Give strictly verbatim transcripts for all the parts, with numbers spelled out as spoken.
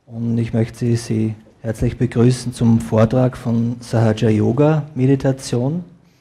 Und ich möchte Sie herzlich begrüßen zum Vortrag von Sahaja Yoga Meditation.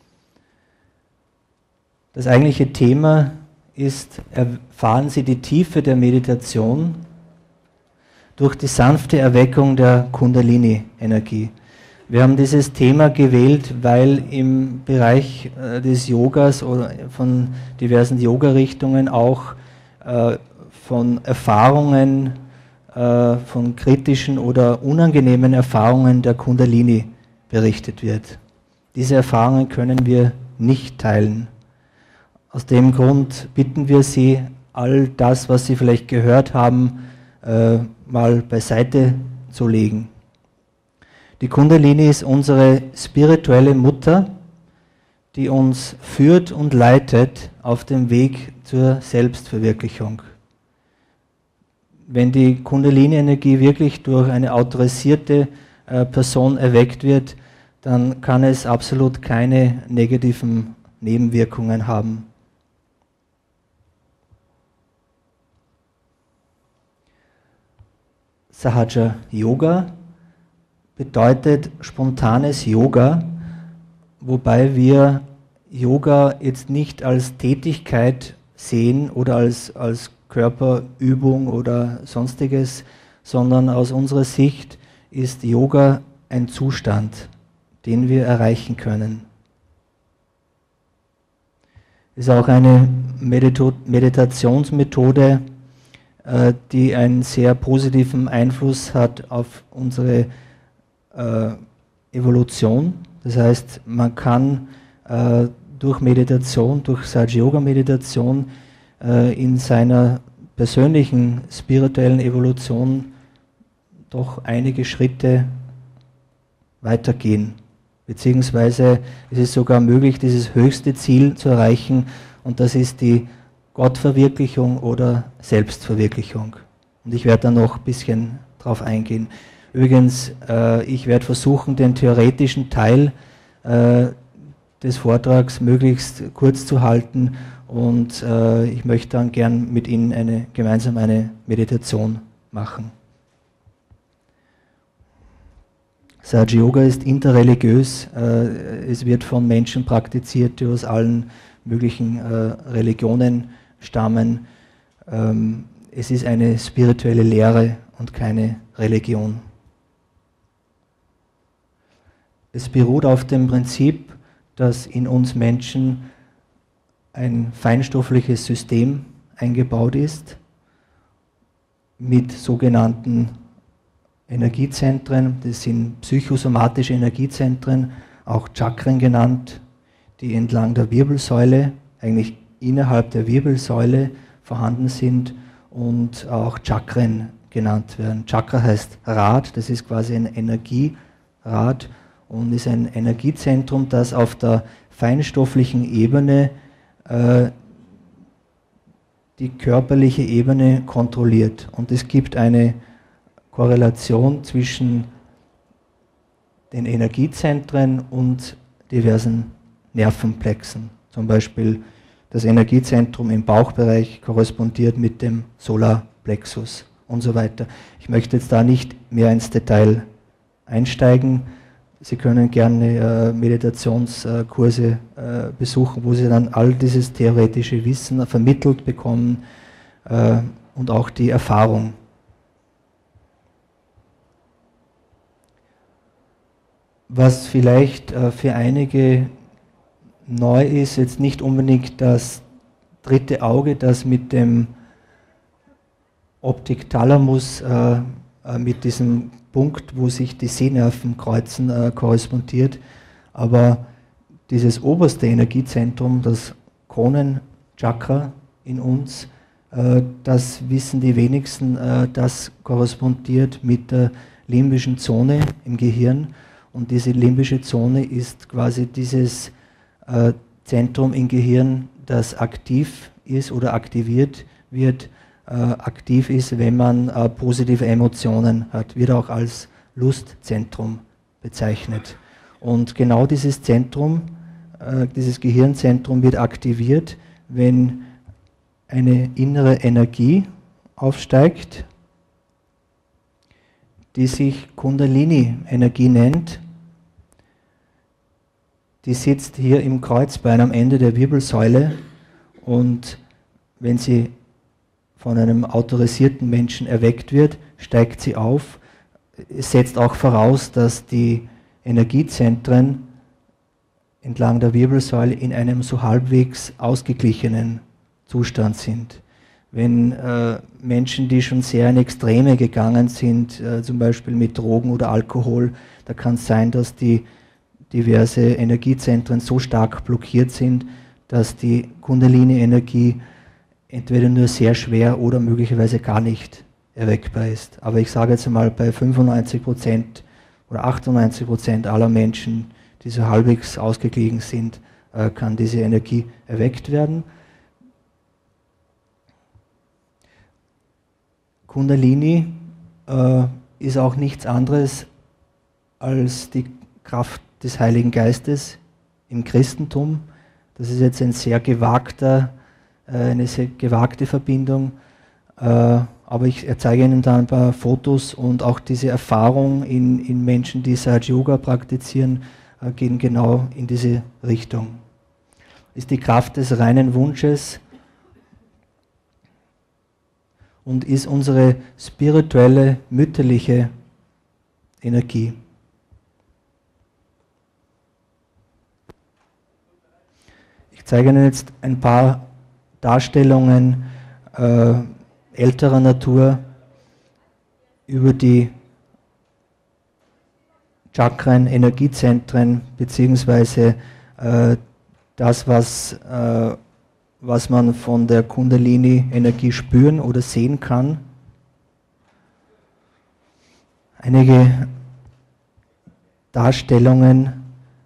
Das eigentliche Thema ist: Erfahren Sie die Tiefe der Meditation durch die sanfte Erweckung der Kundalini-Energie. Wir haben dieses Thema gewählt, weil im Bereich äh, des Yogas oder von diversen Yoga-Richtungen auch äh, von Erfahrungen, äh, von kritischen oder unangenehmen Erfahrungen der Kundalini berichtet wird. Diese Erfahrungen können wir nicht teilen. Aus dem Grund bitten wir Sie, all das, was Sie vielleicht gehört haben, äh, mal beiseite zu legen. Die Kundalini ist unsere spirituelle Mutter, die uns führt und leitet auf dem Weg zur Selbstverwirklichung. Wenn die Kundalini-Energie wirklich durch eine autorisierte äh, Person erweckt wird, dann kann es absolut keine negativen Nebenwirkungen haben. Sahaja Yoga bedeutet spontanes Yoga, wobei wir Yoga jetzt nicht als Tätigkeit sehen oder als, als Körperübung oder sonstiges, sondern aus unserer Sicht ist Yoga ein Zustand, den wir erreichen können. Es ist auch eine Medito- Meditationsmethode, äh, die einen sehr positiven Einfluss hat auf unsere Äh, Evolution. Das heißt, man kann äh, durch Meditation, durch Sahaja Yoga Meditation äh, in seiner persönlichen spirituellen Evolution doch einige Schritte weitergehen. Beziehungsweise es ist sogar möglich, dieses höchste Ziel zu erreichen, und das ist die Gottverwirklichung oder Selbstverwirklichung. Und ich werde da noch ein bisschen drauf eingehen. Übrigens, äh, ich werde versuchen, den theoretischen Teil äh, des Vortrags möglichst kurz zu halten, und äh, ich möchte dann gern mit Ihnen eine, gemeinsam eine Meditation machen. Sahaja Yoga ist interreligiös. Äh, es wird von Menschen praktiziert, die aus allen möglichen äh, Religionen stammen. Ähm, es ist eine spirituelle Lehre und keine Religion. Es beruht auf dem Prinzip, dass in uns Menschen ein feinstoffliches System eingebaut ist, mit sogenannten Energiezentren. Das sind psychosomatische Energiezentren, auch Chakren genannt, die entlang der Wirbelsäule, eigentlich innerhalb der Wirbelsäule vorhanden sind und auch Chakren genannt werden. Chakra heißt Rad, das ist quasi ein Energierad und ist ein Energiezentrum, das auf der feinstofflichen Ebene äh, die körperliche Ebene kontrolliert. Und es gibt eine Korrelation zwischen den Energiezentren und diversen Nervenplexen. Zum Beispiel das Energiezentrum im Bauchbereich korrespondiert mit dem Solarplexus und so weiter. Ich möchte jetzt da nicht mehr ins Detail einsteigen. Sie können gerne äh, Meditationskurse äh, besuchen, wo Sie dann all dieses theoretische Wissen vermittelt bekommen äh, und auch die Erfahrung. Was vielleicht äh, für einige neu ist, jetzt nicht unbedingt das dritte Auge, das mit dem Optik-Thalamus, äh, äh, mit diesem Punkt, wo sich die Sehnerven kreuzen, äh, korrespondiert, aber dieses oberste Energiezentrum, das Kronenchakra in uns, äh, das wissen die wenigsten, äh, das korrespondiert mit der limbischen Zone im Gehirn, und diese limbische Zone ist quasi dieses äh, Zentrum im Gehirn, das aktiv ist oder aktiviert wird, Äh, aktiv ist, wenn man äh, positive Emotionen hat, wird auch als Lustzentrum bezeichnet. Und genau dieses Zentrum, äh, dieses Gehirnzentrum wird aktiviert, wenn eine innere Energie aufsteigt, die sich Kundalini-Energie nennt. Die sitzt hier im Kreuzbein am Ende der Wirbelsäule, und wenn sie von einem autorisierten Menschen erweckt wird, steigt sie auf. Es setzt auch voraus, dass die Energiezentren entlang der Wirbelsäule in einem so halbwegs ausgeglichenen Zustand sind. Wenn äh, Menschen, die schon sehr in Extreme gegangen sind, äh, zum Beispiel mit Drogen oder Alkohol, da kann es sein, dass die diverse Energiezentren so stark blockiert sind, dass die Kundalini-Energie entweder nur sehr schwer oder möglicherweise gar nicht erweckbar ist. Aber ich sage jetzt einmal, bei fünfundneunzig Prozent oder achtundneunzig Prozent aller Menschen, die so halbwegs ausgeglichen sind, äh, kann diese Energie erweckt werden. Kundalini äh, ist auch nichts anderes als die Kraft des Heiligen Geistes im Christentum. Das ist jetzt ein sehr gewagter, äh, eine sehr gewagte Verbindung, äh, aber ich zeige Ihnen da ein paar Fotos, und auch diese Erfahrung in, in Menschen, die Sahaja Yoga praktizieren, äh, gehen genau in diese Richtung. Ist die Kraft des reinen Wunsches und ist unsere spirituelle, mütterliche Energie. Ich zeige Ihnen jetzt ein paar Darstellungen äh, älterer Natur über die Chakren, Energiezentren, beziehungsweise äh, das, was, äh, was man von der Kundalini-Energie spüren oder sehen kann. Einige Darstellungen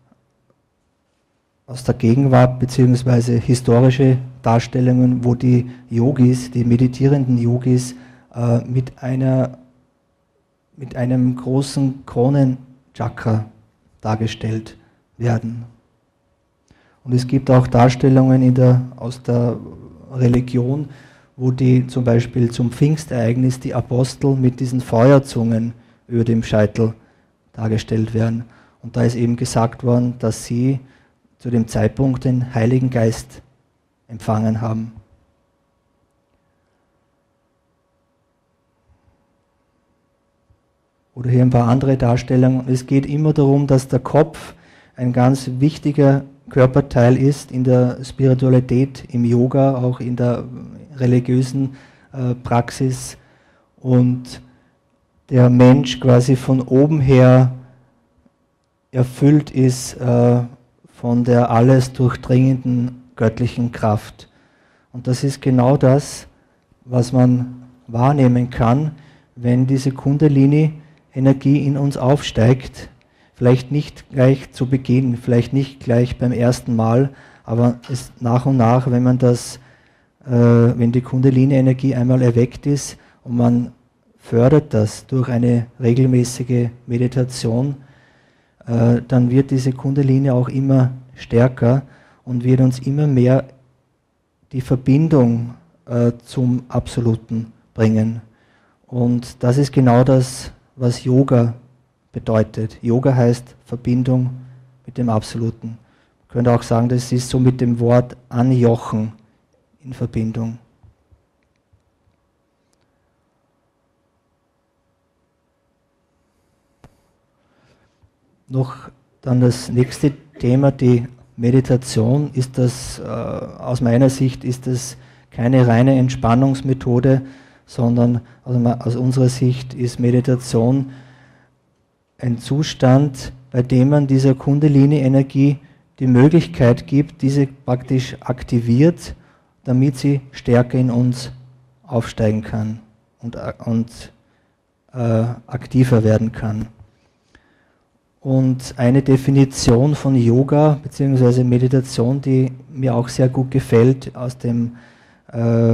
aus der Gegenwart, beziehungsweise historische Darstellungen, wo die Yogis, die meditierenden Yogis, äh, mit, einer, mit einem großen Kronenchakra dargestellt werden. Und es gibt auch Darstellungen in der, aus der Religion, wo die zum Beispiel zum Pfingstereignis die Apostel mit diesen Feuerzungen über dem Scheitel dargestellt werden. Und da ist eben gesagt worden, dass sie zu dem Zeitpunkt den Heiligen Geist empfangen haben. Oder hier ein paar andere Darstellungen. Es geht immer darum, dass der Kopf ein ganz wichtiger Körperteil ist in der Spiritualität, im Yoga, auch in der religiösen äh, Praxis, und der Mensch quasi von oben her erfüllt ist äh, von der alles durchdringenden göttlichen Kraft. Und das ist genau das, was man wahrnehmen kann, wenn diese Kundalini-Energie in uns aufsteigt. Vielleicht nicht gleich zu Beginn, vielleicht nicht gleich beim ersten Mal, aber es nach und nach, wenn man das, äh, wenn die Kundalini-Energie einmal erweckt ist und man fördert das durch eine regelmäßige Meditation, äh, dann wird diese Kundalini auch immer stärker und wird uns immer mehr die Verbindung äh, zum Absoluten bringen. Und das ist genau das, was Yoga bedeutet. Yoga heißt Verbindung mit dem Absoluten. Man könnte auch sagen, das ist so mit dem Wort anjochen in Verbindung. Noch dann das nächste Thema, die Meditation. Ist das, äh, aus meiner Sicht ist das keine reine Entspannungsmethode, sondern also aus unserer Sicht ist Meditation ein Zustand, bei dem man dieser Kundalini-Energie die Möglichkeit gibt, diese praktisch aktiviert, damit sie stärker in uns aufsteigen kann und, und äh, aktiver werden kann. Und eine Definition von Yoga bzw. Meditation, die mir auch sehr gut gefällt, aus dem äh,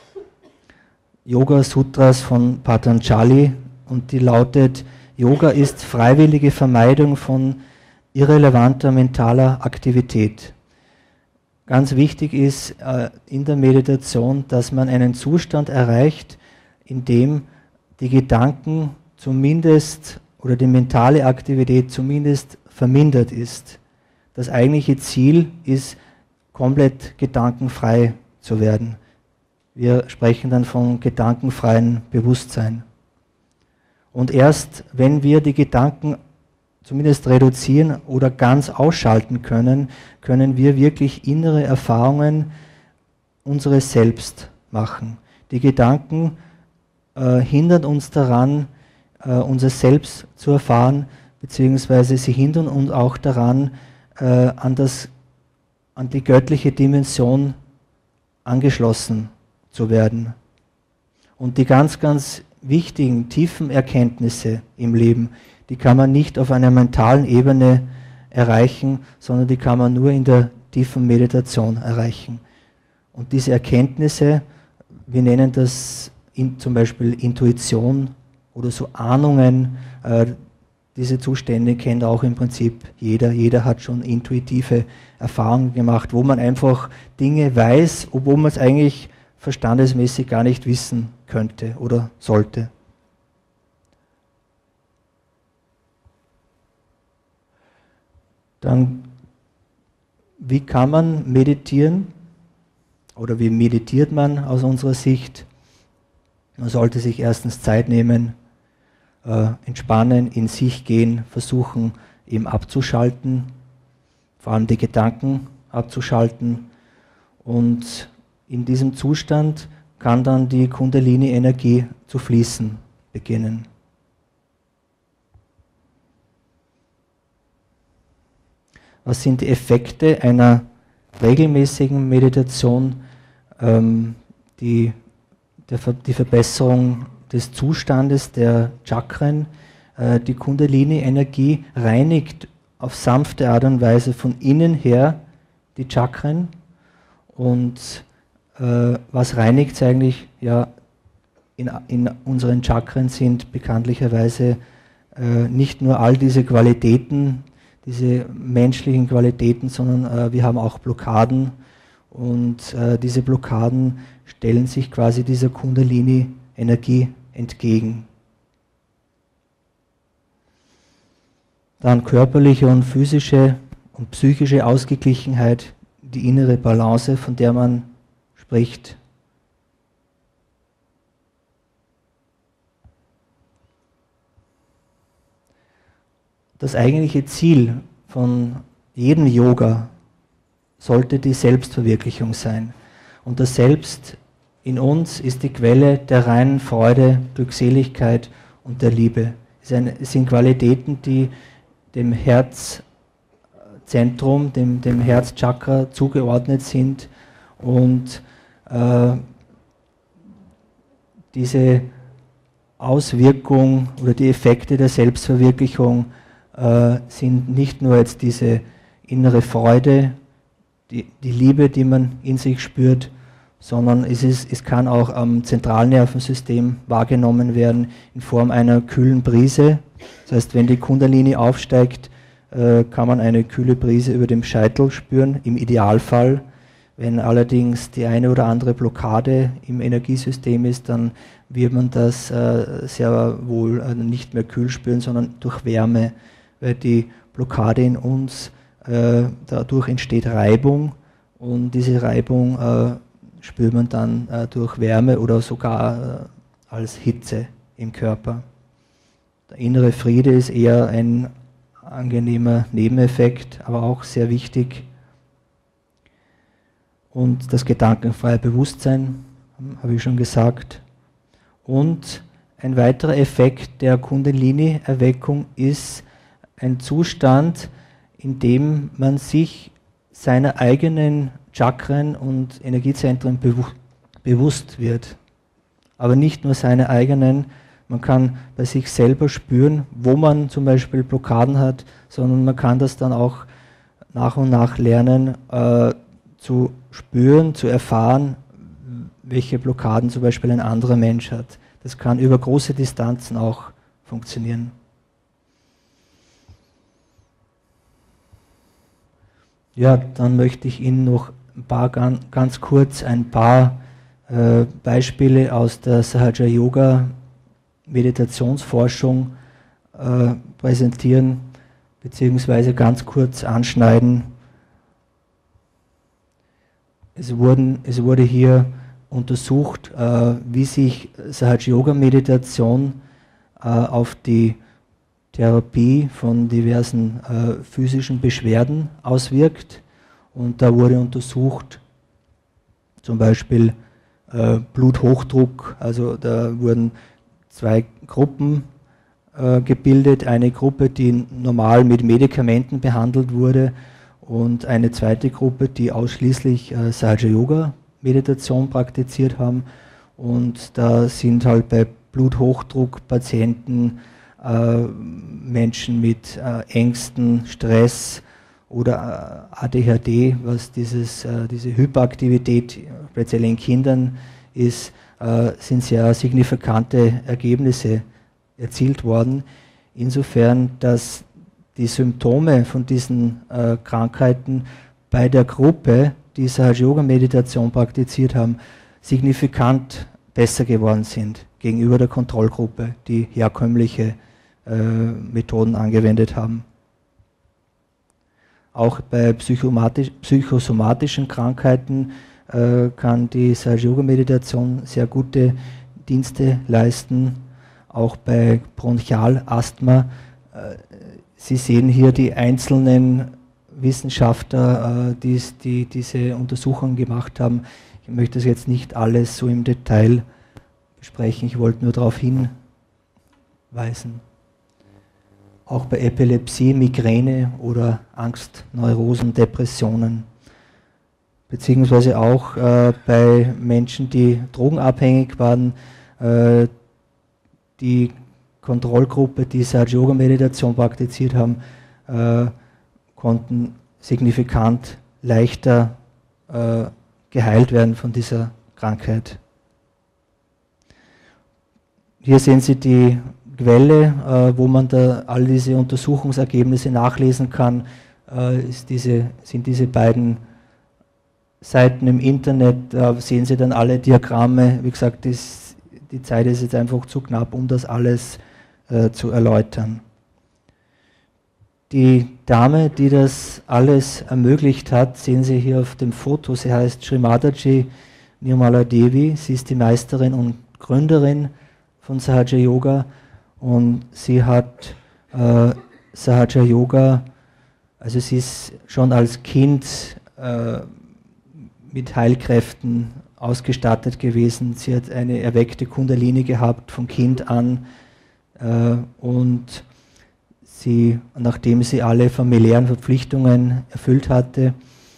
Yoga Sutras von Patanjali, und die lautet: Yoga ist freiwillige Vermeidung von irrelevanter mentaler Aktivität. Ganz wichtig ist äh, in der Meditation, dass man einen Zustand erreicht, in dem die Gedanken zumindest, oder die mentale Aktivität zumindest vermindert ist. Das eigentliche Ziel ist, komplett gedankenfrei zu werden. Wir sprechen dann von gedankenfreiem Bewusstsein. Und erst wenn wir die Gedanken zumindest reduzieren oder ganz ausschalten können, können wir wirklich innere Erfahrungen unseres Selbst machen. Die Gedanken äh, hindern uns daran, äh, unser Selbst zu erfahren, beziehungsweise sie hindern uns auch daran, äh, an, das, an die göttliche Dimension angeschlossen zu werden. Und die ganz, ganz wichtigen, tiefen Erkenntnisse im Leben, die kann man nicht auf einer mentalen Ebene erreichen, sondern die kann man nur in der tiefen Meditation erreichen. Und diese Erkenntnisse, wir nennen das in, zum Beispiel Intuition oder so Ahnungen, äh, diese Zustände kennt auch im Prinzip jeder. Jeder hat schon intuitive Erfahrungen gemacht, wo man einfach Dinge weiß, obwohl man es eigentlich verstandesmäßig gar nicht wissen könnte oder sollte. Dann, wie kann man meditieren oder wie meditiert man aus unserer Sicht? Man sollte sich erstens Zeit nehmen, äh, entspannen, in sich gehen, versuchen eben abzuschalten, vor allem die Gedanken abzuschalten, und in diesem Zustand kann dann die Kundalini-Energie zu fließen beginnen. Was sind die Effekte einer regelmäßigen Meditation? Ähm, die, der, die Verbesserung des Zustandes der Chakren. Äh, die Kundalini-Energie reinigt auf sanfte Art und Weise von innen her die Chakren. Und äh, was reinigt es eigentlich? Ja, in, in unseren Chakren sind bekanntlicherweise äh, nicht nur all diese Qualitäten, diese menschlichen Qualitäten, sondern äh, wir haben auch Blockaden, und äh, diese Blockaden stellen sich quasi dieser Kundalini-Energie entgegen. Dann körperliche und physische und psychische Ausgeglichenheit, die innere Balance, von der man spricht. Das eigentliche Ziel von jedem Yoga sollte die Selbstverwirklichung sein. Und das Selbst in uns ist die Quelle der reinen Freude, Glückseligkeit und der Liebe. Es sind Qualitäten, die dem Herzzentrum, dem, dem Herzchakra zugeordnet sind, und äh, diese Auswirkung oder die Effekte der Selbstverwirklichung äh, sind nicht nur jetzt diese innere Freude, die, die Liebe, die man in sich spürt, sondern es, ist, es kann auch am Zentralnervensystem wahrgenommen werden in Form einer kühlen Brise. Das heißt, wenn die Kundalini aufsteigt, äh, kann man eine kühle Brise über dem Scheitel spüren, im Idealfall. Wenn allerdings die eine oder andere Blockade im Energiesystem ist, dann wird man das äh, sehr wohl äh, nicht mehr kühl spüren, sondern durch Wärme, weil die Blockade in uns, äh, dadurch entsteht Reibung, und diese Reibung äh, spürt man dann äh, durch Wärme oder sogar äh, als Hitze im Körper. Der innere Friede ist eher ein angenehmer Nebeneffekt, aber auch sehr wichtig. Und das gedankenfreie Bewusstsein, habe ich schon gesagt. Und ein weiterer Effekt der Kundalini-Erweckung ist ein Zustand, in dem man sich seiner eigenen Chakren und Energiezentren bewu bewusst wird. Aber nicht nur seine eigenen, man kann bei sich selber spüren, wo man zum Beispiel Blockaden hat, sondern man kann das dann auch nach und nach lernen, äh, zu spüren, zu erfahren, welche Blockaden zum Beispiel ein anderer Mensch hat. Das kann über große Distanzen auch funktionieren. Ja, dann möchte ich Ihnen noch ein paar, ganz, ganz kurz ein paar äh, Beispiele aus der Sahaja Yoga Meditationsforschung äh, präsentieren, beziehungsweise ganz kurz anschneiden. Es, wurden, es wurde hier untersucht, äh, wie sich Sahaja-Yoga-Meditation äh, auf die Therapie von diversen äh, physischen Beschwerden auswirkt. Und da wurde untersucht, zum Beispiel äh, Bluthochdruck, also da wurden zwei Gruppen äh, gebildet, eine Gruppe, die normal mit Medikamenten behandelt wurde und eine zweite Gruppe, die ausschließlich äh, Sahaja-Yoga-Meditation praktiziert haben. Und da sind halt bei Bluthochdruck-Patienten äh, Menschen mit äh, Ängsten, Stress oder äh, A D H D, was dieses, äh, diese Hyperaktivität speziell in Kindern ist, äh, sind sehr signifikante Ergebnisse erzielt worden. Insofern, dass die Symptome von diesen äh, Krankheiten bei der Gruppe, die Sahaja-Yoga-Meditation praktiziert haben, signifikant besser geworden sind gegenüber der Kontrollgruppe, die herkömmliche äh, Methoden angewendet haben. Auch bei psychosomatischen Krankheiten äh, kann die Sahaja-Yoga-Meditation sehr gute Dienste leisten. Auch bei Bronchialasthma. Äh, Sie sehen hier die einzelnen Wissenschaftler, äh, die, die diese Untersuchungen gemacht haben. Ich möchte das jetzt nicht alles so im Detail besprechen, ich wollte nur darauf hinweisen. Auch bei Epilepsie, Migräne oder Angst, Neurosen, Depressionen. Beziehungsweise auch äh, bei Menschen, die drogenabhängig waren, äh, die Kontrollgruppe, die Sahaja-Yoga-Meditation praktiziert haben, äh, konnten signifikant leichter äh, geheilt werden von dieser Krankheit. Hier sehen Sie die Quelle, äh, wo man da all diese Untersuchungsergebnisse nachlesen kann, äh, ist diese, sind diese beiden Seiten im Internet, da sehen Sie dann alle Diagramme. Wie gesagt, das, die Zeit ist jetzt einfach zu knapp, um das alles äh, zu erläutern. Die Dame, die das alles ermöglicht hat, sehen Sie hier auf dem Foto, sie heißt Srimataji Nirmala Devi, sie ist die Meisterin und Gründerin von Sahaja Yoga und sie hat äh, Sahaja Yoga, also sie ist schon als Kind äh, mit Heilkräften ausgestattet gewesen. Sie hat eine erweckte Kundalini gehabt von Kind an äh, und sie, nachdem sie alle familiären Verpflichtungen erfüllt hatte,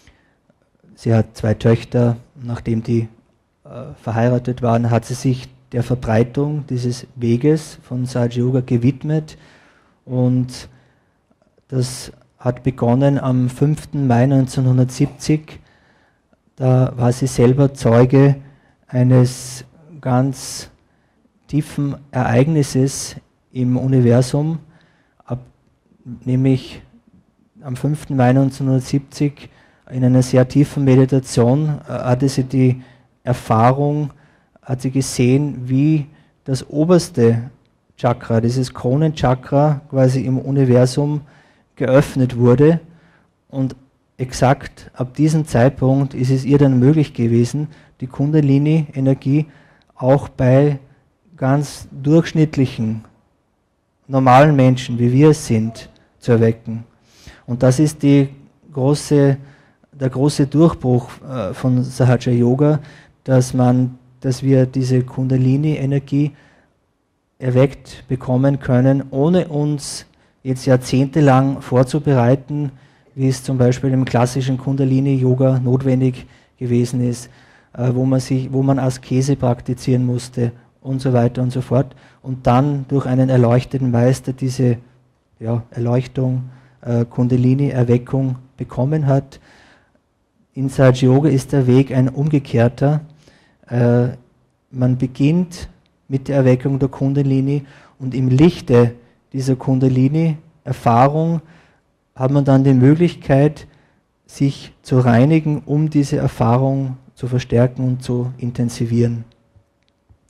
sie hat zwei Töchter, nachdem die äh, verheiratet waren, hat sie sich der Verbreitung dieses Weges von Sahaja Yoga gewidmet und das hat begonnen am fünften Mai neunzehnhundertsiebzig. Da war sie selber Zeuge eines ganz tiefen Ereignisses im Universum, ab, nämlich am fünften Mai neunzehnhundertsiebzig in einer sehr tiefen Meditation äh, hatte sie die Erfahrung, hat sie gesehen, wie das oberste Chakra, dieses Kronenchakra quasi im Universum geöffnet wurde und exakt ab diesem Zeitpunkt ist es ihr dann möglich gewesen, die Kundalini-Energie auch bei ganz durchschnittlichen, normalen Menschen, wie wir es sind, zu erwecken. Und das ist die große, der große Durchbruch äh, von Sahaja Yoga, dass, man, dass wir diese Kundalini-Energie erweckt bekommen können, ohne uns jetzt jahrzehntelang vorzubereiten, wie es zum Beispiel im klassischen Kundalini-Yoga notwendig gewesen ist, äh, wo man sich, wo man Askese praktizieren musste und so weiter und so fort. Und dann durch einen erleuchteten Meister diese ja, Erleuchtung, äh, Kundalini-Erweckung bekommen hat. In Sahaja Yoga ist der Weg ein umgekehrter. Äh, man beginnt mit der Erweckung der Kundalini und im Lichte dieser Kundalini-Erfahrung hat man dann die Möglichkeit, sich zu reinigen, um diese Erfahrung zu verstärken und zu intensivieren.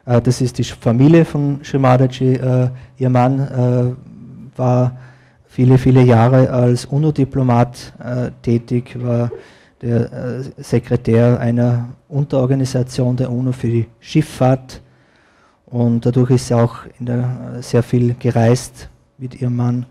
Äh, das ist die Familie von Shri Mataji. Äh, ihr Mann äh, war viele, viele Jahre als UNO-Diplomat äh, tätig, war der äh, Sekretär einer Unterorganisation der UNO für die Schifffahrt und dadurch ist sie auch in der, äh, sehr viel gereist mit ihrem Mann.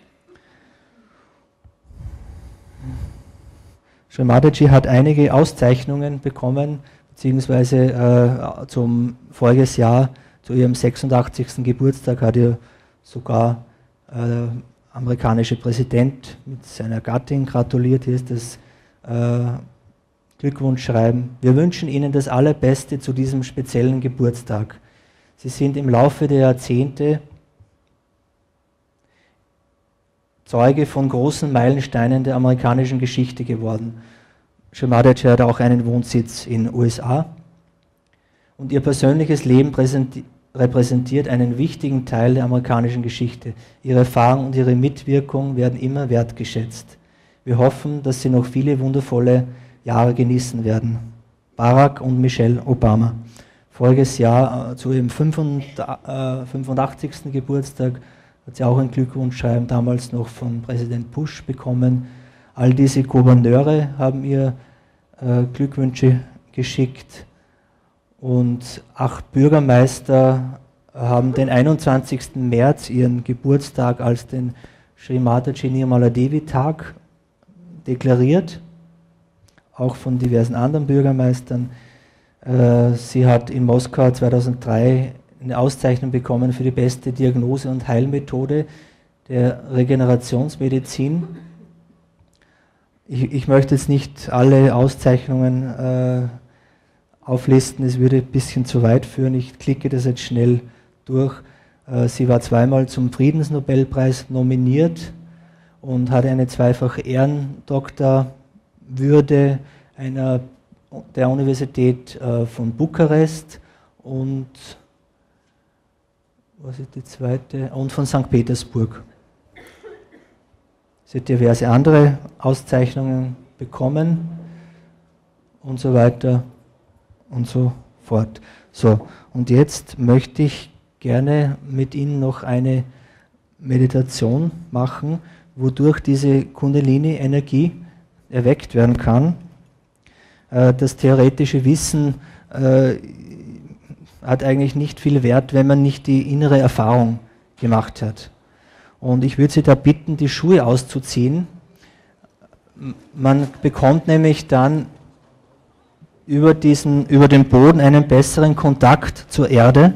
Shri Mataji hat einige Auszeichnungen bekommen, beziehungsweise äh, zum voriges Jahr, zu ihrem sechsundachtzigsten Geburtstag, hat ihr sogar äh, amerikanische Präsident mit seiner Gattin gratuliert. Hier ist das äh, Glückwunschschreiben. Wir wünschen Ihnen das Allerbeste zu diesem speziellen Geburtstag. Sie sind im Laufe der Jahrzehnte Zeuge von großen Meilensteinen der amerikanischen Geschichte geworden. Shri Mataji hat auch einen Wohnsitz in den U S A und ihr persönliches Leben präsentiert repräsentiert einen wichtigen Teil der amerikanischen Geschichte. Ihre Erfahrung und ihre Mitwirkung werden immer wertgeschätzt. Wir hoffen, dass Sie noch viele wundervolle Jahre genießen werden. Barack und Michelle Obama. Voriges Jahr äh, zu ihrem fünfundachtzigsten Geburtstag hat sie auch ein Glückwunschschreiben damals noch von Präsident Bush bekommen. All diese Gouverneure haben ihr äh, Glückwünsche geschickt. Und acht Bürgermeister haben den einundzwanzigsten März ihren Geburtstag als den Shri Mataji Nirmala Devi Tag deklariert, auch von diversen anderen Bürgermeistern. Sie hat in Moskau zweitausenddrei eine Auszeichnung bekommen für die beste Diagnose- und Heilmethode der Regenerationsmedizin. Ich, ich möchte jetzt nicht alle Auszeichnungen äh, auflisten, es würde ein bisschen zu weit führen. Ich klicke das jetzt schnell durch. Sie war zweimal zum Friedensnobelpreis nominiert und hatte eine zweifache Ehrendoktorwürde einer, der Universität von Bukarest und was ist die zweite? Und von Sankt Petersburg. Sie hat diverse andere Auszeichnungen bekommen und so weiter und so fort. So, und jetzt möchte ich gerne mit Ihnen noch eine Meditation machen, wodurch diese Kundalini-Energie erweckt werden kann. Das theoretische Wissen äh, hat eigentlich nicht viel Wert, wenn man nicht die innere Erfahrung gemacht hat. Und ich würde Sie da bitten, die Schuhe auszuziehen. Man bekommt nämlich dann über, diesen, über den Boden einen besseren Kontakt zur Erde.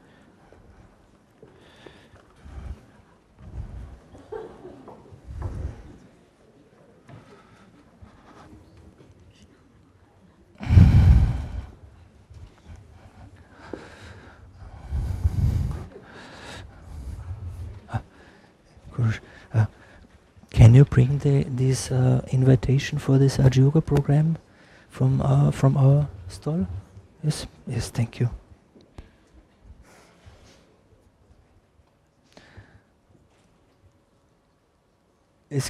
Uh, can you bring the, this uh, invitation for this Raja Yoga program? From our, from our stall? Yes, yes, thank you. Es,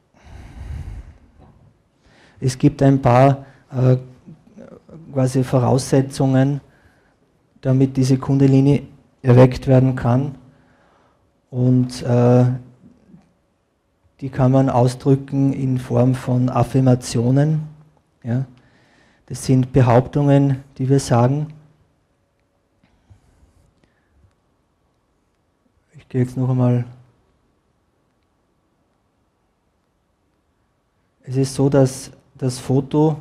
es gibt ein paar äh, quasi Voraussetzungen, damit diese Kundalini erweckt werden kann. Und äh, die kann man ausdrücken in Form von Affirmationen. Ja. Das sind Behauptungen, die wir sagen. Ich gehe jetzt noch einmal. Es ist so, dass das Foto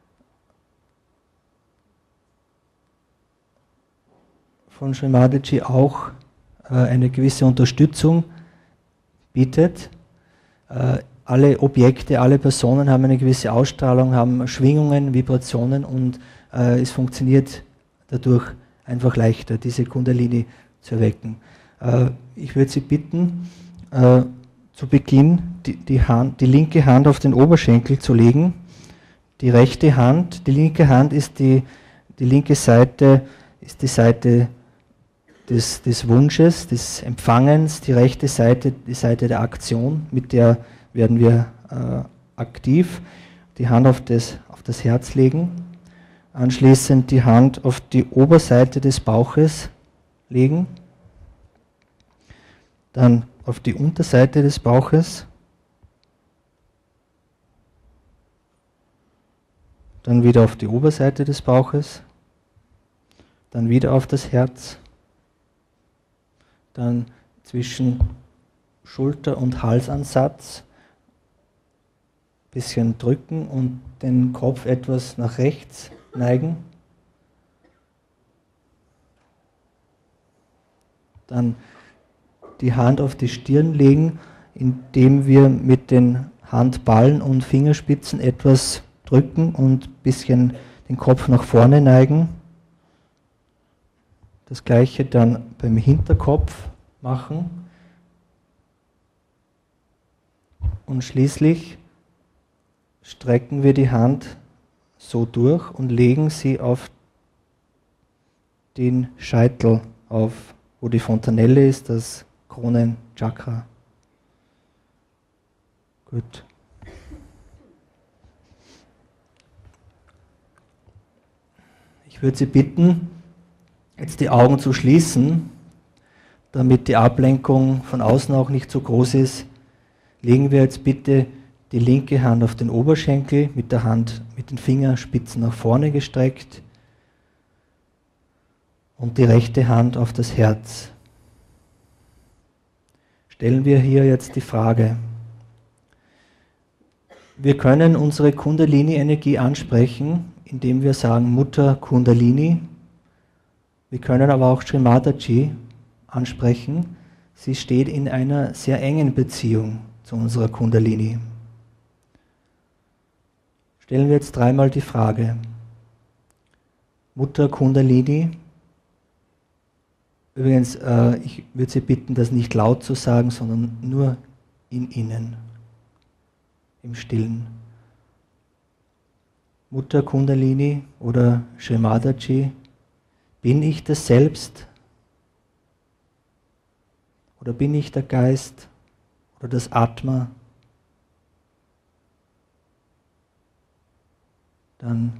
von Shri Mataji auch äh, eine gewisse Unterstützung bietet. Äh, Alle Objekte, alle Personen haben eine gewisse Ausstrahlung, haben Schwingungen, Vibrationen und äh, es funktioniert dadurch einfach leichter, diese Kundalini zu erwecken. Äh, ich würde Sie bitten, äh, zu Beginn die, die, Hand, die linke Hand auf den Oberschenkel zu legen, die rechte Hand, die linke Hand ist die, die linke Seite, ist die Seite des, des Wunsches, des Empfangens, die rechte Seite, die Seite der Aktion, mit der werden wir äh, aktiv, die Hand auf das, auf das Herz legen Anschließend die Hand auf die Oberseite des Bauches legen, dann auf die Unterseite des Bauches, dann wieder auf die Oberseite des Bauches, dann wieder auf das Herz, dann zwischen Schulter- und Halsansatz ein bisschen drücken und den Kopf etwas nach rechts neigen. Dann die Hand auf die Stirn legen, indem wir mit den Handballen und Fingerspitzen etwas drücken und ein bisschen den Kopf nach vorne neigen. Das gleiche dann beim Hinterkopf machen. Und schließlich strecken wir die Hand so durch und legen sie auf den Scheitel auf, wo die Fontanelle ist, das Kronenchakra. Gut. Ich würde Sie bitten, jetzt die Augen zu schließen, damit die Ablenkung von außen auch nicht so groß ist. Legen wir jetzt bitte die linke Hand auf den Oberschenkel, mit der Hand mit den Fingerspitzen nach vorne gestreckt und die rechte Hand auf das Herz. Stellen wir hier jetzt die Frage: Wir können unsere Kundalini-Energie ansprechen, indem wir sagen Mutter Kundalini. Wir können aber auch Sri Mataji ansprechen. Sie steht in einer sehr engen Beziehung zu unserer Kundalini. Stellen wir jetzt dreimal die Frage: Mutter Kundalini. Übrigens, äh, ich würde Sie bitten, das nicht laut zu sagen, sondern nur in Ihnen, im Stillen. Mutter Kundalini oder Sri Mataji, bin ich das Selbst? Oder bin ich der Geist oder das Atma? Dann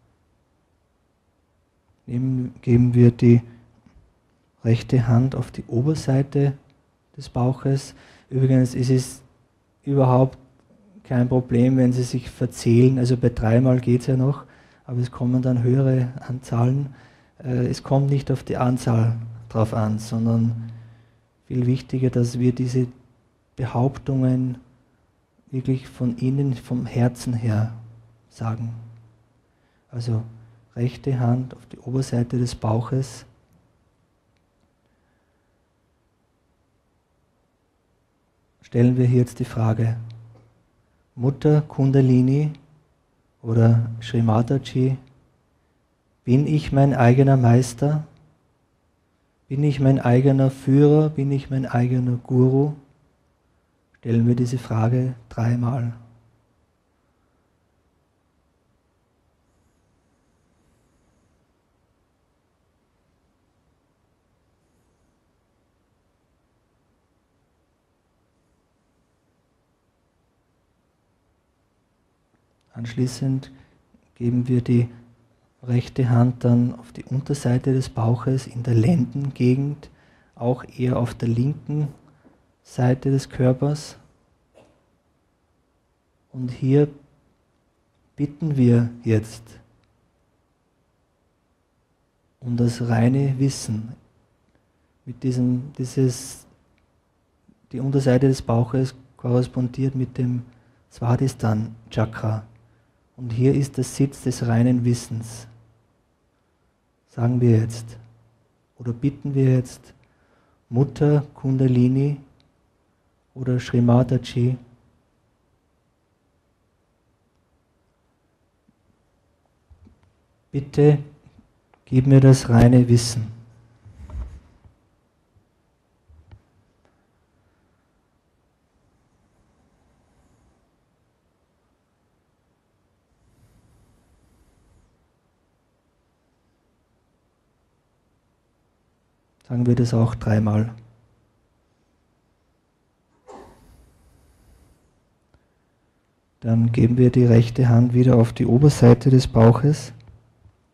nehmen, geben wir die rechte Hand auf die Oberseite des Bauches. Übrigens ist es überhaupt kein Problem, wenn Sie sich verzählen. Also bei dreimal geht es ja noch, aber es kommen dann höhere Anzahlen. Es kommt nicht auf die Anzahl drauf an, sondern viel wichtiger, dass wir diese Behauptungen wirklich von innen, vom Herzen her sagen. Also rechte Hand auf die Oberseite des Bauches. Stellen wir hier jetzt die Frage: Mutter Kundalini oder Sri Mataji, bin ich mein eigener Meister? Bin ich mein eigener Führer? Bin ich mein eigener Guru? Stellen wir diese Frage dreimal. Anschließend geben wir die rechte Hand dann auf die Unterseite des Bauches in der Lendengegend, auch eher auf der linken Seite des Körpers. Und hier bitten wir jetzt um das reine Wissen. Mit diesem, dieses, die Unterseite des Bauches korrespondiert mit dem Svadhisthana Chakra. Und hier ist der Sitz des reinen Wissens. Sagen wir jetzt, oder bitten wir jetzt, Mutter Kundalini oder Sri Mataji, bitte gib mir das reine Wissen. Sagen wir das auch dreimal. Dann geben wir die rechte Hand wieder auf die Oberseite des Bauches.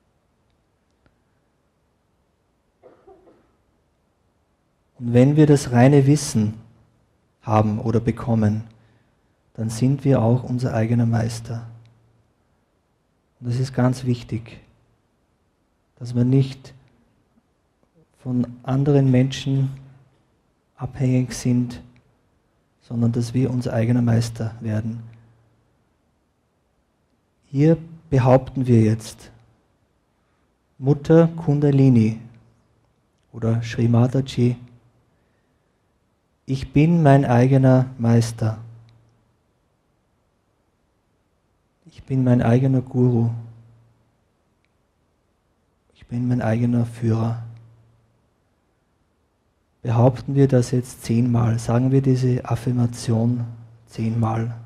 Und wenn wir das reine Wissen haben oder bekommen, dann sind wir auch unser eigener Meister. Und das ist ganz wichtig, dass wir nicht von anderen Menschen abhängig sind, sondern dass wir unser eigener Meister werden. Hier behaupten wir jetzt, Mutter Kundalini oder Sri Mataji, ich bin mein eigener Meister. Ich bin mein eigener Guru. Ich bin mein eigener Führer. Behaupten wir das jetzt zehnmal, sagen wir diese Affirmation zehnmal.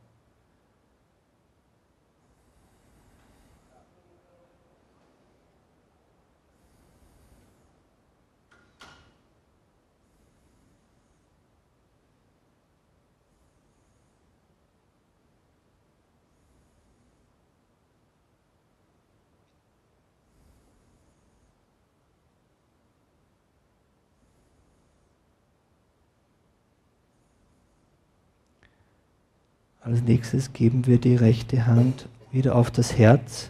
Als nächstes geben wir die rechte Hand wieder auf das Herz.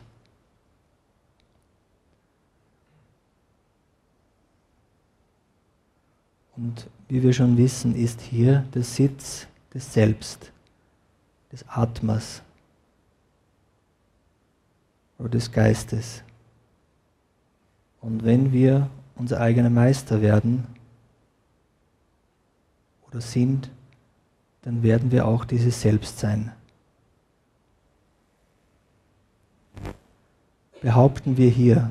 Und wie wir schon wissen, ist hier der Sitz des Selbst, des Atmas oder des Geistes. Und wenn wir unser eigener Meister werden oder sind, dann werden wir auch dieses Selbst sein. Behaupten wir hier,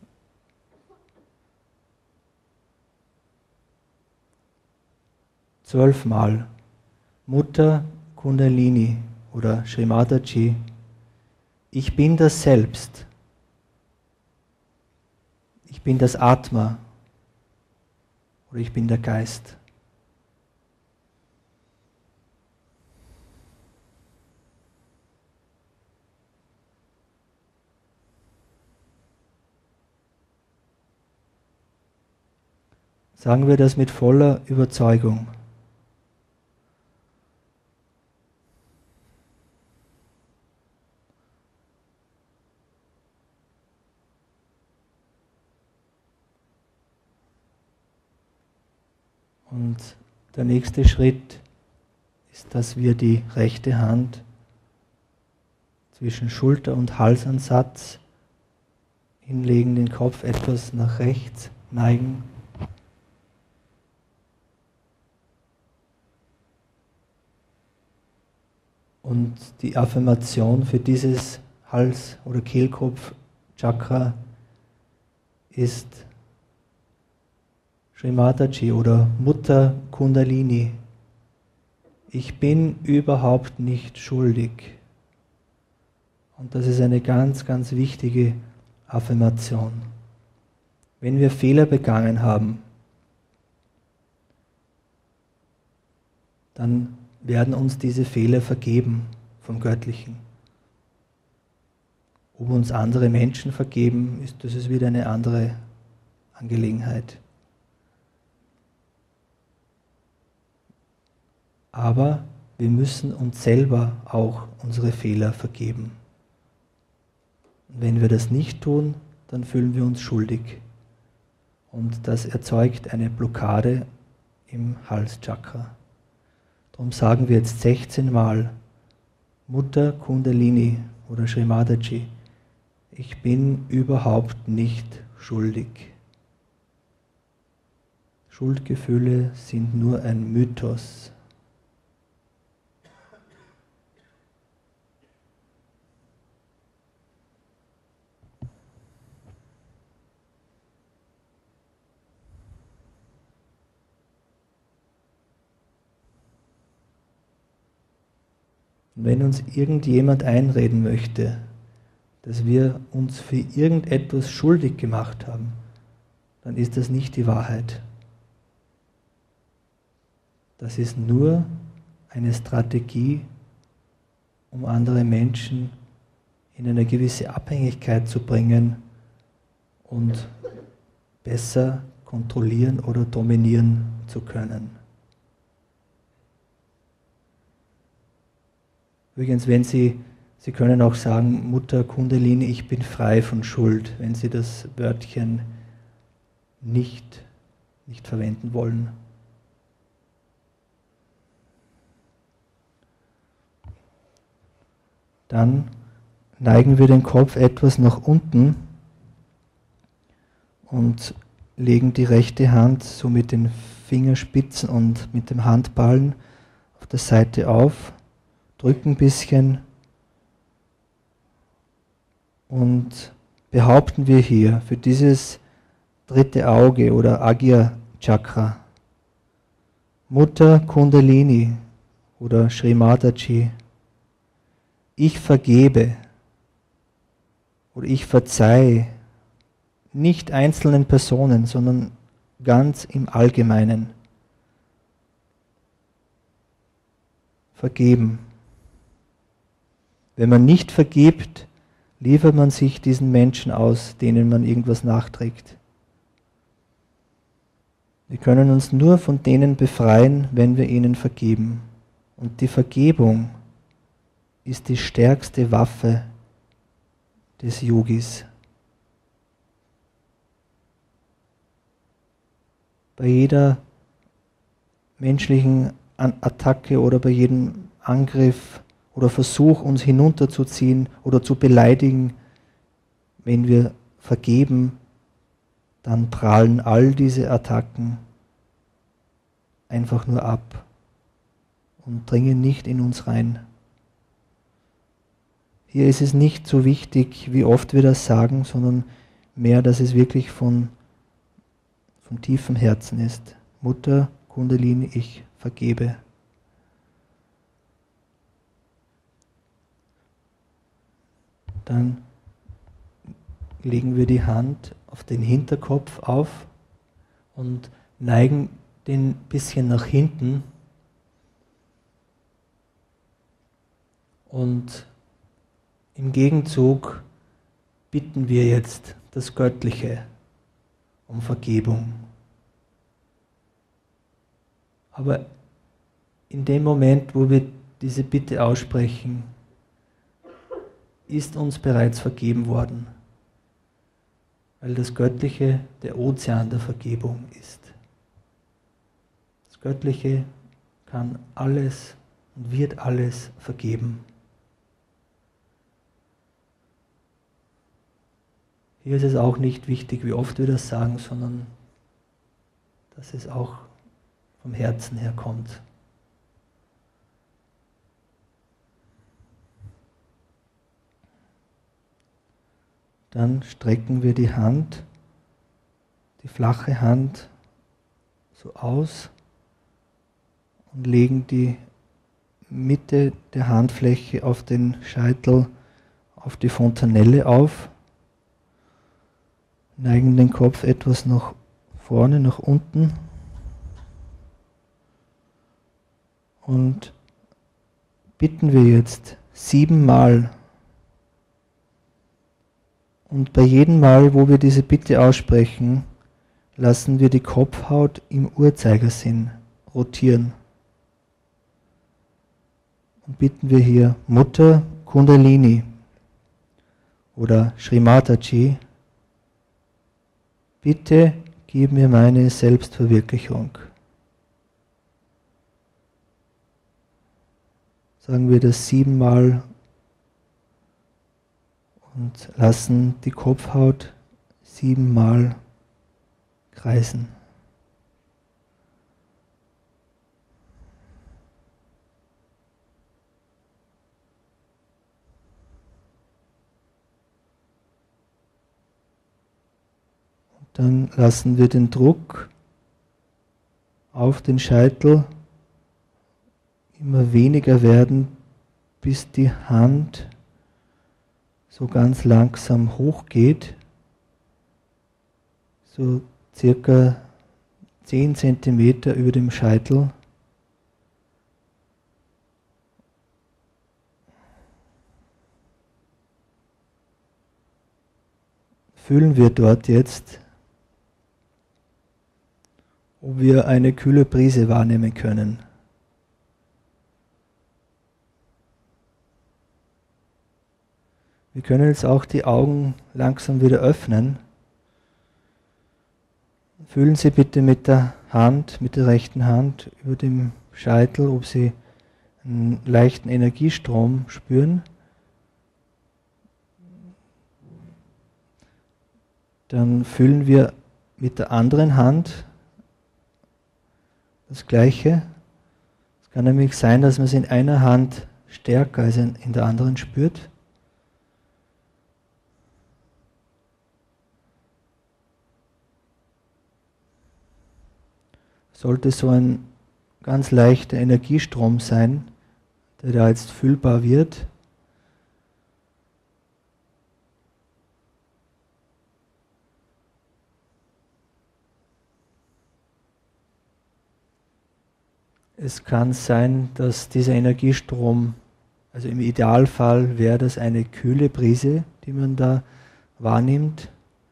zwölfmal Mutter Kundalini oder Sri Mataji, ich bin das Selbst, ich bin das Atma oder ich bin der Geist. Sagen wir das mit voller Überzeugung. Und der nächste Schritt ist, dass wir die rechte Hand zwischen Schulter- und Halsansatz hinlegen, den Kopf etwas nach rechts neigen. Und die Affirmation für dieses Hals- oder Kehlkopf-Chakra ist Sri Mataji oder Mutter Kundalini. Ich bin überhaupt nicht schuldig. Und das ist eine ganz, ganz wichtige Affirmation. Wenn wir Fehler begangen haben, dann werden uns diese Fehler vergeben vom Göttlichen. Ob uns andere Menschen vergeben, ist, das ist wieder eine andere Angelegenheit. Aber wir müssen uns selber auch unsere Fehler vergeben. Und wenn wir das nicht tun, dann fühlen wir uns schuldig. Und das erzeugt eine Blockade im Halschakra. Darum sagen wir jetzt sechzehn Mal Mutter Kundalini oder Sri Mataji, ich bin überhaupt nicht schuldig. Schuldgefühle sind nur ein Mythos. Und wenn uns irgendjemand einreden möchte, dass wir uns für irgendetwas schuldig gemacht haben, dann ist das nicht die Wahrheit. Das ist nur eine Strategie, um andere Menschen in eine gewisse Abhängigkeit zu bringen und besser kontrollieren oder dominieren zu können. Übrigens, wenn Sie, Sie können auch sagen, Mutter Kundalini, ich bin frei von Schuld, wenn Sie das Wörtchen nicht, nicht verwenden wollen. Dann neigen wir den Kopf etwas nach unten und legen die rechte Hand so mit den Fingerspitzen und mit dem Handballen auf der Seite auf, drücken ein bisschen und behaupten wir hier für dieses dritte Auge oder Agya Chakra, Mutter Kundalini oder Sri Mataji, ich vergebe oder ich verzeihe nicht einzelnen Personen, sondern ganz im Allgemeinen. Vergeben. Wenn man nicht vergibt, liefert man sich diesen Menschen aus, denen man irgendwas nachträgt. Wir können uns nur von denen befreien, wenn wir ihnen vergeben. Und die Vergebung ist die stärkste Waffe des Yogis. Bei jeder menschlichen Attacke oder bei jedem Angriff oder Versuch, uns hinunterzuziehen oder zu beleidigen, wenn wir vergeben, dann prallen all diese Attacken einfach nur ab und dringen nicht in uns rein. Hier ist es nicht so wichtig, wie oft wir das sagen, sondern mehr, dass es wirklich von, von tiefem Herzen ist. Mutter Kundalini, ich vergebe. Dann legen wir die Hand auf den Hinterkopf auf und neigen den ein bisschen nach hinten und im Gegenzug bitten wir jetzt das Göttliche um Vergebung. Aber in dem Moment, wo wir diese Bitte aussprechen, ist uns bereits vergeben worden, weil das Göttliche der Ozean der Vergebung ist. Das Göttliche kann alles und wird alles vergeben. Hier ist es auch nicht wichtig, wie oft wir das sagen, sondern dass es auch vom Herzen her kommt. Dann strecken wir die Hand, die flache Hand, so aus und legen die Mitte der Handfläche auf den Scheitel, auf die Fontanelle auf, neigen den Kopf etwas nach vorne, nach unten und bitten wir jetzt siebenmal. Und bei jedem Mal, wo wir diese Bitte aussprechen, lassen wir die Kopfhaut im Uhrzeigersinn rotieren. Und bitten wir hier Mutter Kundalini oder Sri Mataji, bitte gib mir meine Selbstverwirklichung. Sagen wir das siebenmal und lassen die Kopfhaut siebenmal kreisen. Und dann lassen wir den Druck auf den Scheitel immer weniger werden, bis die Hand so ganz langsam hochgeht, so circa zehn Zentimeter über dem Scheitel. Fühlen wir dort jetzt ob wir eine kühle Brise wahrnehmen können. Wir können jetzt auch die Augen langsam wieder öffnen. Fühlen Sie bitte mit der Hand, mit der rechten Hand über dem Scheitel, ob Sie einen leichten Energiestrom spüren. Dann fühlen wir mit der anderen Hand das Gleiche. Es kann nämlich sein, dass man es in einer Hand stärker als in der anderen spürt. Sollte so ein ganz leichter Energiestrom sein, der da jetzt fühlbar wird. Es kann sein, dass dieser Energiestrom, also im Idealfall wäre das eine kühle Brise, die man da wahrnimmt.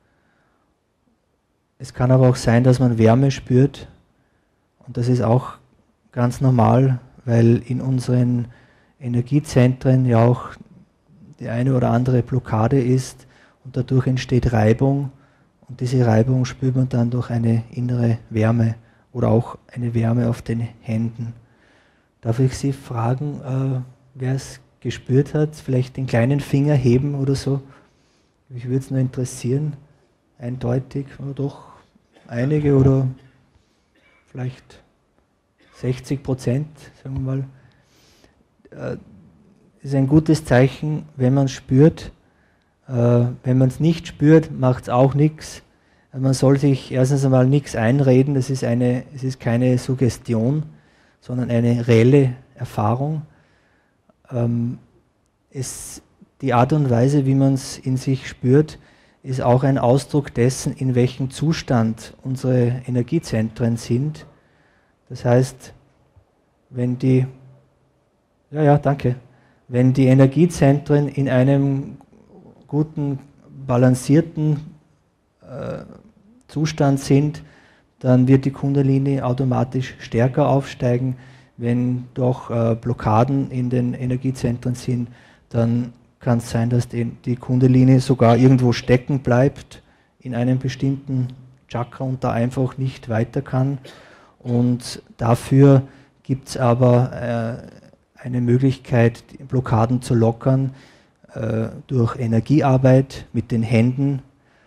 Es kann aber auch sein, dass man Wärme spürt. Und das ist auch ganz normal, weil in unseren Energiezentren ja auch die eine oder andere Blockade ist und dadurch entsteht Reibung und diese Reibung spürt man dann durch eine innere Wärme oder auch eine Wärme auf den Händen. Darf ich Sie fragen, äh, wer es gespürt hat, vielleicht den kleinen Finger heben oder so? Mich würde es nur interessieren, eindeutig, oder doch einige oder vielleicht sechzig Prozent, sagen wir mal. Das ist ein gutes Zeichen, wenn man es spürt. Wenn man es nicht spürt, macht es auch nichts. Man soll sich erstens einmal nichts einreden, das ist, eine, es ist keine Suggestion, sondern eine reelle Erfahrung. Es, die Art und Weise, wie man es in sich spürt, ist auch ein Ausdruck dessen, in welchem Zustand unsere Energiezentren sind. Das heißt, wenn die, ja, ja, danke, wenn die Energiezentren in einem guten, balancierten äh, Zustand sind, dann wird die Kundalini automatisch stärker aufsteigen. Wenn doch äh, Blockaden in den Energiezentren sind, dann kann es sein, dass die, die Kundalini sogar irgendwo stecken bleibt in einem bestimmten Chakra und da einfach nicht weiter kann. Und dafür gibt es aber äh, eine Möglichkeit, die Blockaden zu lockern äh, durch Energiearbeit mit den Händen.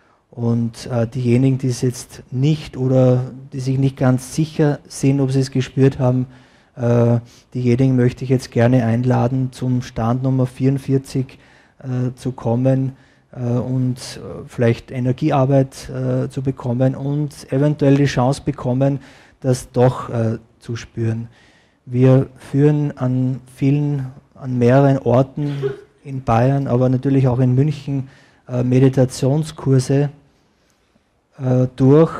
Und äh, diejenigen, die es jetzt nicht oder die sich nicht ganz sicher sind, ob sie es gespürt haben, äh, diejenigen möchte ich jetzt gerne einladen, zum Stand Nummer vierundvierzig äh, zu kommen äh, und äh, vielleicht Energiearbeit äh, zu bekommen und eventuell die Chance bekommen, das doch äh, zu spüren. Wir führen an vielen, an mehreren Orten in Bayern, aber natürlich auch in München äh, Meditationskurse äh, durch,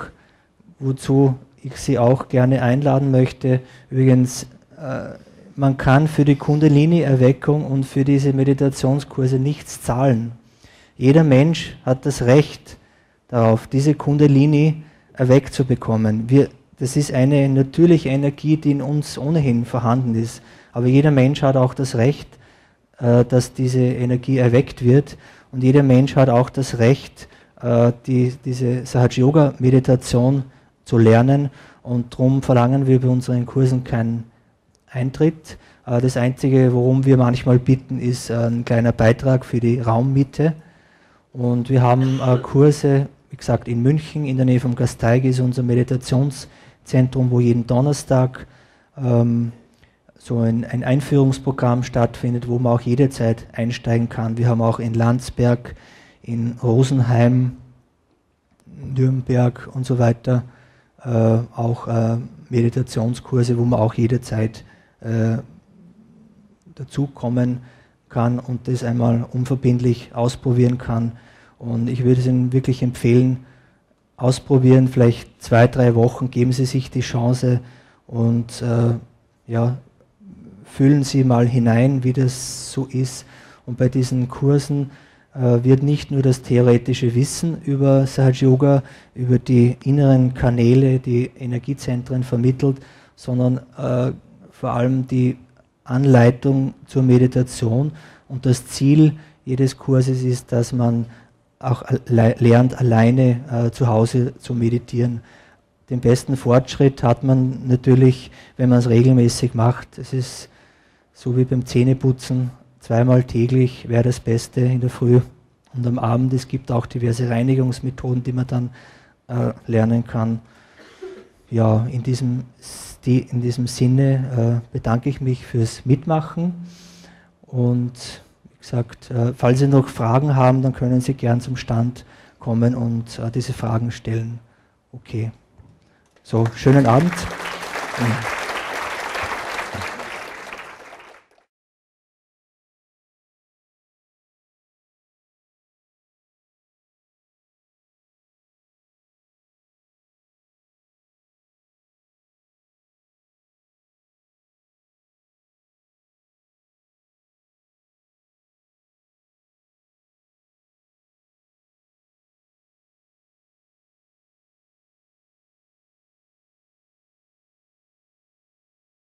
wozu ich Sie auch gerne einladen möchte. Übrigens, äh, man kann für die Kundalini-Erweckung und für diese Meditationskurse nichts zahlen. Jeder Mensch hat das Recht darauf, diese Kundalini erweckt zu bekommen. Wir, das ist eine natürliche Energie, die in uns ohnehin vorhanden ist. Aber jeder Mensch hat auch das Recht, äh, dass diese Energie erweckt wird. Und jeder Mensch hat auch das Recht, äh, die, diese Sahaja-Yoga-Meditation zu lernen. Und darum verlangen wir bei unseren Kursen keinen Eintritt. Äh, das Einzige, worum wir manchmal bitten, ist ein kleiner Beitrag für die Raummiete. Und wir haben äh, Kurse, wie gesagt, in München, in der Nähe vom Gasteig ist unser Meditationszentrum, wo jeden Donnerstag ähm, so ein, ein Einführungsprogramm stattfindet, wo man auch jederzeit einsteigen kann. Wir haben auch in Landsberg, in Rosenheim, Nürnberg und so weiter äh, auch äh, Meditationskurse, wo man auch jederzeit äh, dazukommen kann und das einmal unverbindlich ausprobieren kann. Und ich würde es Ihnen wirklich empfehlen, ausprobieren, vielleicht zwei, drei Wochen, geben Sie sich die Chance und äh, ja, fühlen Sie mal hinein, wie das so ist. Und bei diesen Kursen, äh, äh, wird nicht nur das theoretische Wissen über Sahaja Yoga, über die inneren Kanäle, die Energiezentren vermittelt, sondern äh, vor allem die Anleitung zur Meditation. Und das Ziel jedes Kurses ist, dass man auch alle lernt, alleine äh, zu Hause zu meditieren. Den besten Fortschritt hat man natürlich, wenn man es regelmäßig macht. Es ist so wie beim Zähneputzen, zweimal täglich wäre das Beste in der Früh und am Abend. Es gibt auch diverse Reinigungsmethoden, die man dann äh, lernen kann. Ja, in diesem, in diesem Sinne äh, bedanke ich mich fürs Mitmachen und wie gesagt, äh, falls Sie noch Fragen haben, dann können Sie gern zum Stand kommen und äh, diese Fragen stellen. Okay. So, schönen Abend. Ja.